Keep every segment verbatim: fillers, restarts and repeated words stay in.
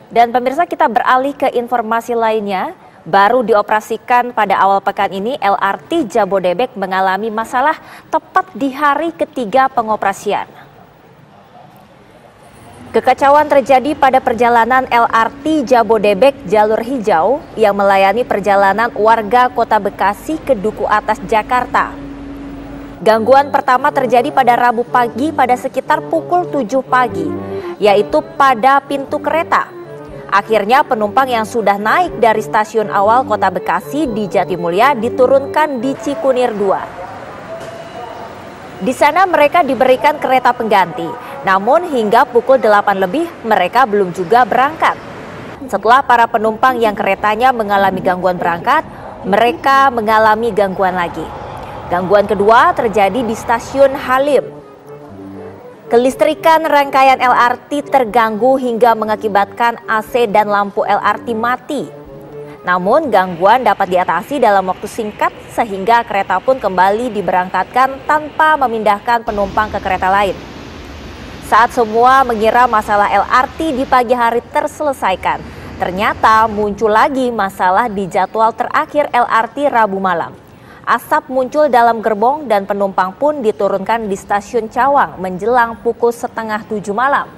Dan pemirsa, kita beralih ke informasi lainnya. Baru dioperasikan pada awal pekan ini, L R T Jabodebek mengalami masalah tepat di hari ketiga pengoperasian. Kekacauan terjadi pada perjalanan L R T Jabodebek jalur hijau yang melayani perjalanan warga Kota Bekasi ke Duku Atas, Jakarta. Gangguan pertama terjadi pada Rabu pagi pada sekitar pukul tujuh pagi, yaitu pada pintu kereta. Akhirnya penumpang yang sudah naik dari stasiun awal Kota Bekasi di Jatimulya diturunkan di Cikunir dua. Di sana mereka diberikan kereta pengganti, namun hingga pukul delapan lebih mereka belum juga berangkat. Setelah para penumpang yang keretanya mengalami gangguan berangkat, mereka mengalami gangguan lagi. Gangguan kedua terjadi di stasiun Halim. Kelistrikan rangkaian L R T terganggu hingga mengakibatkan A C dan lampu L R T mati. Namun gangguan dapat diatasi dalam waktu singkat sehingga kereta pun kembali diberangkatkan tanpa memindahkan penumpang ke kereta lain. Saat semua mengira masalah L R T di pagi hari terselesaikan, ternyata muncul lagi masalah di jadwal terakhir L R T Rabu malam. Asap muncul dalam gerbong dan penumpang pun diturunkan di stasiun Cawang menjelang pukul setengah tujuh malam.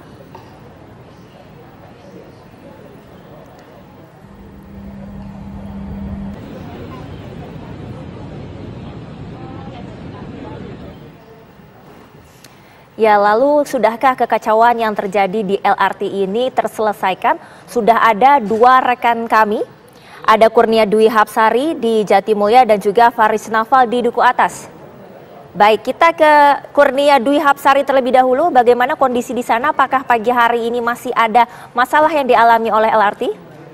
Ya, lalu sudahkah kekacauan yang terjadi di L R T ini terselesaikan? Sudah ada dua rekan kami. Ada Kurnia Dwi Hapsari di Jatimulya dan juga Faris Naval di Duku Atas. Baik, kita ke Kurnia Dwi Hapsari terlebih dahulu. Bagaimana kondisi di sana? Apakah pagi hari ini masih ada masalah yang dialami oleh L R T?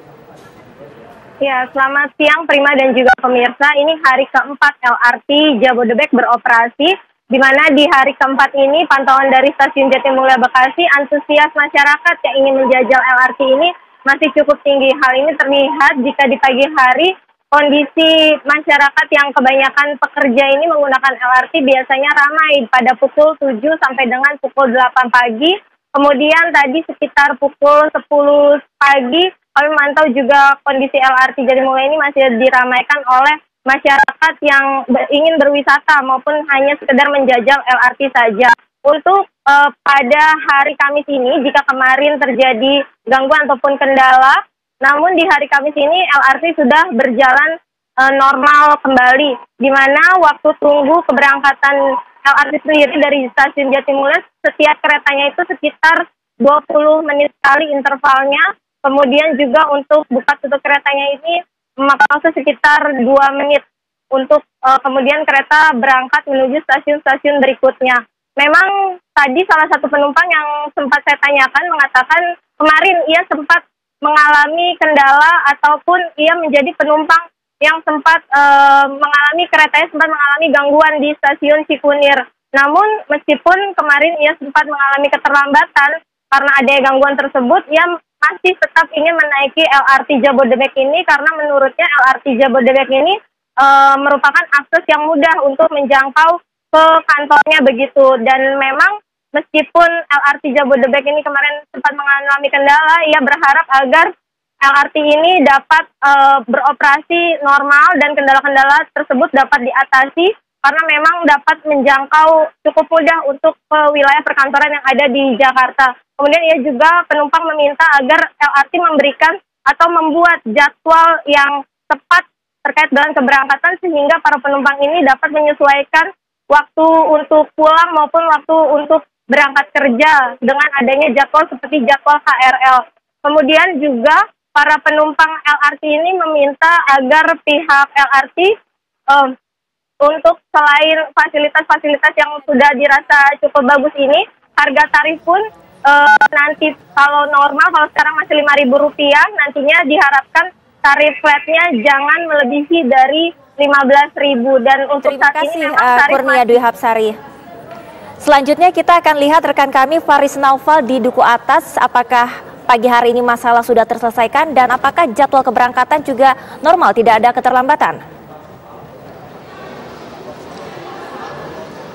Ya, selamat siang Prima dan juga pemirsa. Ini hari keempat L R T Jabodebek beroperasi, di mana di hari keempat ini pantauan dari stasiun Jatimulya Bekasi, antusias masyarakat yang ingin menjajal L R T ini masih cukup tinggi. Hal ini terlihat jika di pagi hari kondisi masyarakat yang kebanyakan pekerja ini menggunakan L R T biasanya ramai pada pukul tujuh sampai dengan pukul delapan pagi. Kemudian tadi sekitar pukul sepuluh pagi kami memantau juga kondisi L R T Jatimulya ini masih diramaikan oleh masyarakat yang ingin berwisata maupun hanya sekedar menjajal L R T saja. Untuk uh, pada hari Kamis ini, jika kemarin terjadi gangguan ataupun kendala, namun di hari Kamis ini L R T sudah berjalan uh, normal kembali, di mana waktu tunggu keberangkatan L R T sendiri dari stasiun Jatimulya, setiap keretanya itu sekitar dua puluh menit sekali intervalnya. Kemudian juga untuk buka tutup keretanya ini memakan waktu sekitar dua menit untuk uh, kemudian kereta berangkat menuju stasiun-stasiun berikutnya. Memang tadi salah satu penumpang yang sempat saya tanyakan mengatakan kemarin ia sempat mengalami kendala ataupun ia menjadi penumpang yang sempat e, mengalami keretanya sempat mengalami gangguan di stasiun Cikunir. Namun meskipun kemarin ia sempat mengalami keterlambatan karena ada gangguan tersebut, ia masih tetap ingin menaiki L R T Jabodebek ini karena menurutnya L R T Jabodebek ini e, merupakan akses yang mudah untuk menjangkau ke kantornya begitu. Dan memang meskipun L R T Jabodebek ini kemarin sempat mengalami kendala, ia berharap agar L R T ini dapat uh, beroperasi normal dan kendala-kendala tersebut dapat diatasi karena memang dapat menjangkau cukup mudah untuk uh, wilayah perkantoran yang ada di Jakarta. Kemudian ia juga penumpang meminta agar L R T memberikan atau membuat jadwal yang tepat terkait dengan keberangkatan sehingga para penumpang ini dapat menyesuaikan waktu untuk pulang maupun waktu untuk berangkat kerja dengan adanya jadwal seperti jadwal K R L. Kemudian juga para penumpang L R T ini meminta agar pihak L R T um, untuk selain fasilitas-fasilitas yang sudah dirasa cukup bagus ini, harga tarif pun uh, nanti kalau normal, kalau sekarang masih lima ribu rupiah, nantinya diharapkan tarif flatnya jangan melebihi dari lima belas ribu. Dan untuk Terima saat kasih, ini memang tarif uh, Kurnia Dwi Hapsari. Selanjutnya kita akan lihat rekan kami Faris Naval di Duku Atas. Apakah pagi hari ini masalah sudah terselesaikan dan apakah jadwal keberangkatan juga normal, tidak ada keterlambatan?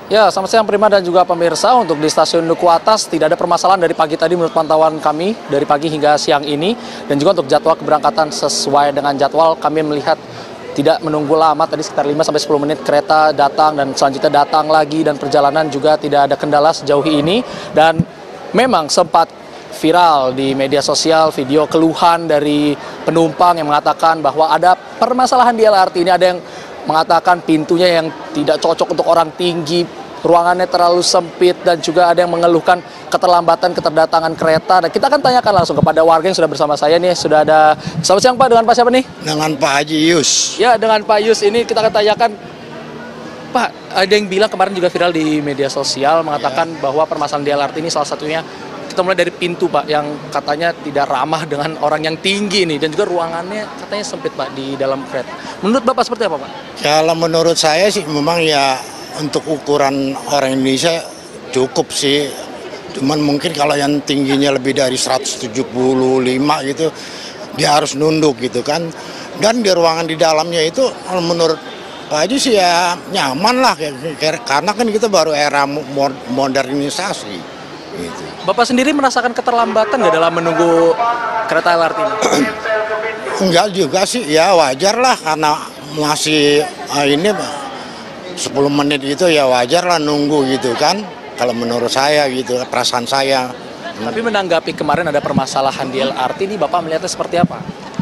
Ya, selamat siang Prima dan juga pemirsa. Untuk di stasiun Duku Atas tidak ada permasalahan dari pagi tadi menurut pantauan kami dari pagi hingga siang ini. Dan juga untuk jadwal keberangkatan sesuai dengan jadwal kami melihat tidak menunggu lama, tadi sekitar lima sampai sepuluh menit kereta datang dan selanjutnya datang lagi, dan perjalanan juga tidak ada kendala sejauh ini. Dan memang sempat viral di media sosial video keluhan dari penumpang yang mengatakan bahwa ada permasalahan di L R T ini. Ada yang mengatakan pintunya yang tidak cocok untuk orang tinggi, ruangannya terlalu sempit, dan juga ada yang mengeluhkan keterlambatan keterdatangan kereta. Dan kita akan tanyakan langsung kepada warga yang sudah bersama saya nih. Sudah ada, selamat siang Pak, dengan Pak siapa nih? Dengan Pak Haji Yus. Ya, dengan Pak Yus ini kita akan tanyakan. Pak, ada yang bilang kemarin juga viral di media sosial mengatakan ya, bahwa permasalahan di L R T ini salah satunya, kita mulai dari pintu Pak, yang katanya tidak ramah dengan orang yang tinggi nih, dan juga ruangannya katanya sempit Pak di dalam kereta. Menurut Bapak seperti apa Pak? Kalau menurut saya sih memang ya untuk ukuran orang Indonesia cukup sih. Cuman mungkin kalau yang tingginya lebih dari seratus tujuh puluh lima gitu, dia harus nunduk gitu kan. Dan di ruangan di dalamnya itu menurut Pak Haji sih ya nyaman lah, karena kan kita baru era modernisasi. Gitu. Bapak sendiri merasakan keterlambatan nggak dalam menunggu kereta L R T ini? Enggak juga sih, ya wajar lah, karena masih uh, ini sepuluh menit itu ya wajar lah nunggu gitu kan. Kalau menurut saya gitu, perasaan saya. Tapi menanggapi kemarin ada permasalahan di L R T ini, Bapak melihatnya seperti apa?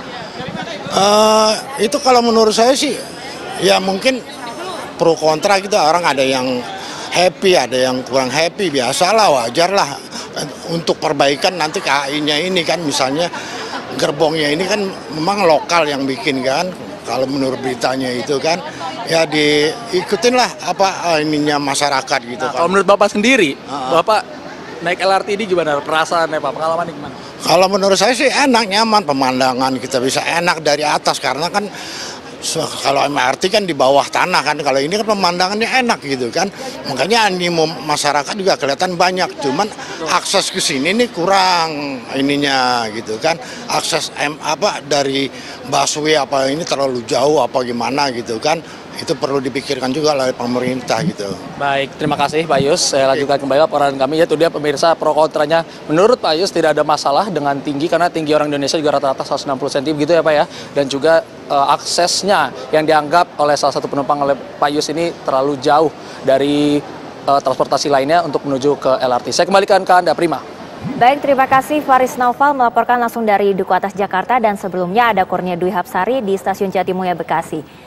Uh, itu kalau menurut saya sih, ya mungkin pro kontra gitu, orang ada yang happy, ada yang kurang happy, biasalah, wajar lah. Untuk perbaikan nanti K A I-nya ini kan, misalnya gerbongnya ini kan memang lokal yang bikin kan, kalau menurut beritanya itu kan, ya diikutin lah apa ininya masyarakat gitu. Nah, kan. Kalau menurut Bapak sendiri, uh, Bapak naik L R T ini gimana perasaannya Pak, pengalamannya gimana? Kalau menurut saya sih enak, nyaman, pemandangan kita bisa enak dari atas, karena kan kalau M R T kan di bawah tanah kan, kalau ini kan pemandangannya enak gitu kan, makanya animo masyarakat juga kelihatan banyak. Cuman akses ke sini nih kurang ininya gitu kan, akses M apa dari busway apa ini terlalu jauh apa gimana gitu kan, itu perlu dipikirkan juga oleh pemerintah gitu. Baik, terima kasih Pak Yus. Saya lanjutkan kembali laporan kami. Ya, itu dia pemirsa pro kontranya. Menurut Pak Yus tidak ada masalah dengan tinggi, karena tinggi orang Indonesia juga rata-rata seratus enam puluh sentimeter begitu ya Pak ya. Dan juga uh, aksesnya yang dianggap oleh salah satu penumpang oleh Pak Yus ini terlalu jauh dari uh, transportasi lainnya untuk menuju ke L R T. Saya kembalikan ke Anda, Prima. Baik, terima kasih Faris Naufal melaporkan langsung dari Duku Atas Jakarta, dan sebelumnya ada Kurnia Dwi Hapsari di Stasiun Jatimulya Bekasi.